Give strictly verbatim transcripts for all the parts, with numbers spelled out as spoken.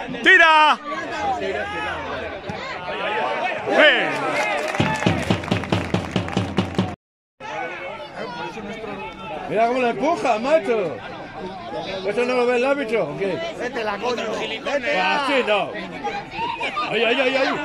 ¡Tira! ¡Bien! Mira cómo la empuja, macho. ¿Eso no lo ve el árbitro o qué? Vete la coño. Vete. Así no. ¡Ay, ay, ay, ay!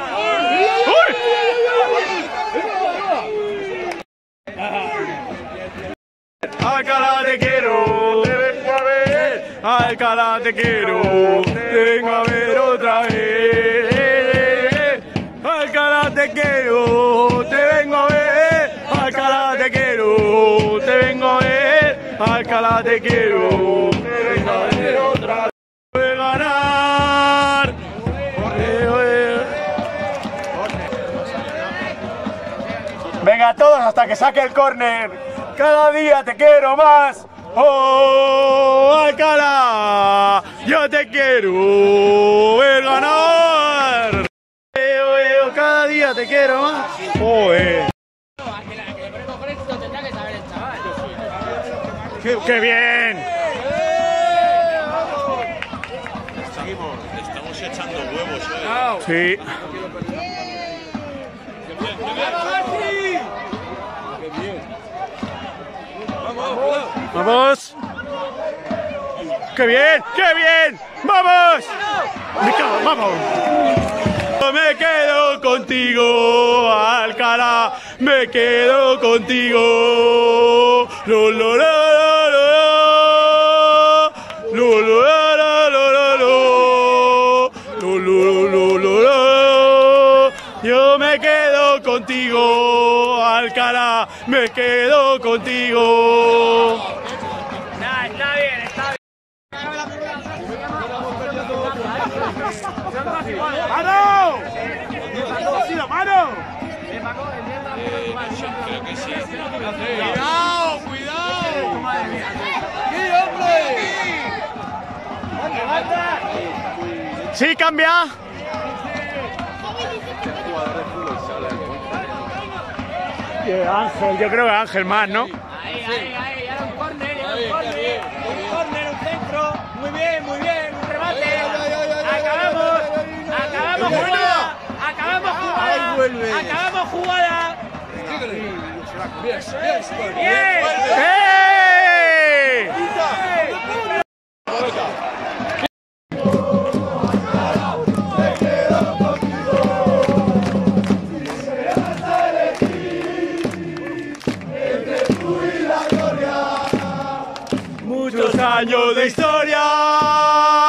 Alcalá te quiero, te vengo a ver. Alcalá te quiero, te vengo a ver otra vez. Alcalá te quiero, te vengo a ver. Alcalá te quiero, te vengo a ver. Alcalá te quiero, te vengo a ver otra vez. Voy a ganar. Venga todos hasta que saque el córner. Cada día te quiero más. ¡Oh, Alcalá! ¡Yo te quiero ver ganar! Eo, eo, cada día te quiero más. ¡Oh, eh! ¡Qué, qué bien! Seguimos, estamos echando huevos, ¿eh? Sí. ¡Vamos! ¡Qué bien! ¡Qué bien! ¡Vamos! ¡Me cago! ¡Vamos! Me quedo contigo, Alcalá. Me quedo contigo. Lo, lo, lo, lo, lo, lo, lo, lo, lo, lo, lo, lo, lo, lo. Yo me quedo contigo, Alcalá. Me quedo contigo. Nah, está bien, está bien. ¡Mano! ¡Mano! Creo que sí. Cuidado, cuidado. ¡Sí, hombre! ¡Sí, cambia! Ángel, yo creo que Ángel más, ¿no? Ahí, ahí, ahí, ya era un córner, ya era un córner. Un córner, un centro. Muy bien, muy bien, un remate. Acabamos, acabamos jugada. Acabamos jugada. Acabamos jugada. Bien, bien. Bien. ¡Eh! Muchos años de historia.